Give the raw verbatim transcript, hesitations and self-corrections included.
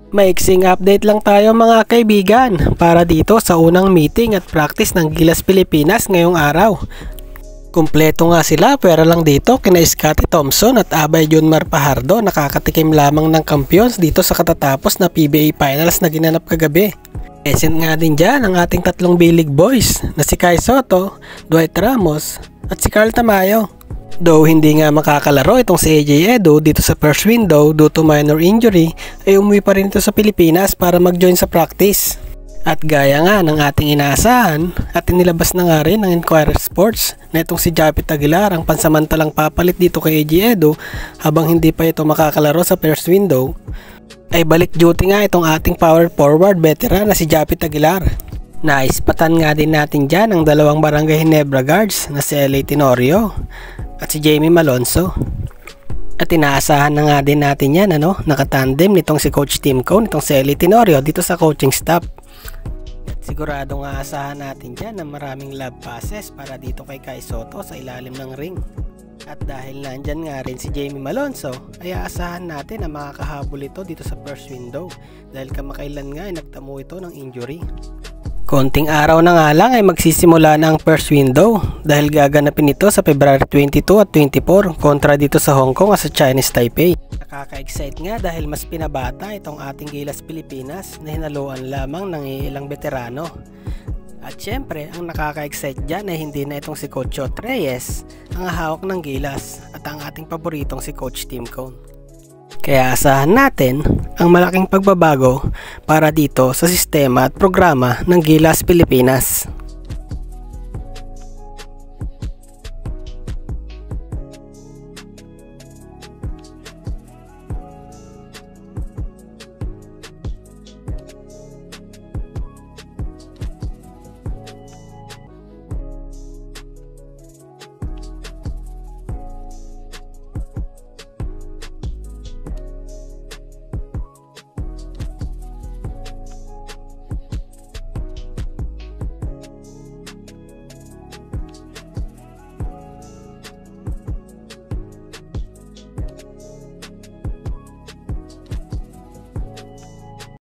Maiksing update lang tayo mga kaibigan para dito sa unang meeting at practice ng Gilas Pilipinas ngayong araw. Kumpleto nga sila pero lang dito kina Scotty Thompson at Abay Junmar Pajardo nakakatikim lamang ng kampiyon dito sa katatapos na P B A Finals na ginanap kagabi. Present nga din dyan ang ating tatlong B-League boys na si Kai Soto, Dwight Ramos at si Carl Tamayo. Though hindi nga makakalaro itong si A J Edo dito sa first window due to minor injury, ay umuwi pa rin ito sa Pilipinas para mag-join sa practice. At gaya nga ng ating inaasahan at inilabas na nga rin ng Inquirer Sports na itong si Japit Aguilar ang pansamantalang papalit dito kay A J Edo habang hindi pa ito makakalaro sa first window, ay balik duty nga itong ating power forward veteran na si Japit Aguilar. Naispatan nga din natin dyan ang dalawang Barangay Ginebra guards na si L A Tenorio at si Jamie Malonzo. At inaasahan na nga din natin yan, ano, nakatandem nitong si Coach Tim Cone, nitong si L A Tenorio dito sa coaching staff. At sigurado nga asahan natin dyan na maraming love passes para dito kay Kai Soto sa ilalim ng ring. At dahil nandyan nga rin si Jamie Malonzo, ay aasahan natin na makakahabol ito dito sa first window dahil kamakailan nga ay nagtamo ito ng injury. Konting araw na nga lang ay magsisimula na ang first window dahil gaganapin ito sa February twenty-two at twenty-four kontra dito sa Hong Kong at sa Chinese Taipei. Nakaka-excite nga dahil mas pinabata itong ating Gilas Pilipinas na hinaluan lamang ng ilang veterano. At syempre, ang nakaka-excite dyan ay hindi na itong si Coach Chot Reyes ang hawak ng Gilas at ang ating paboritong si Coach Tim Cone. Kaya asahan natin ang malaking pagbabago para dito sa sistema at programa ng Gilas Pilipinas.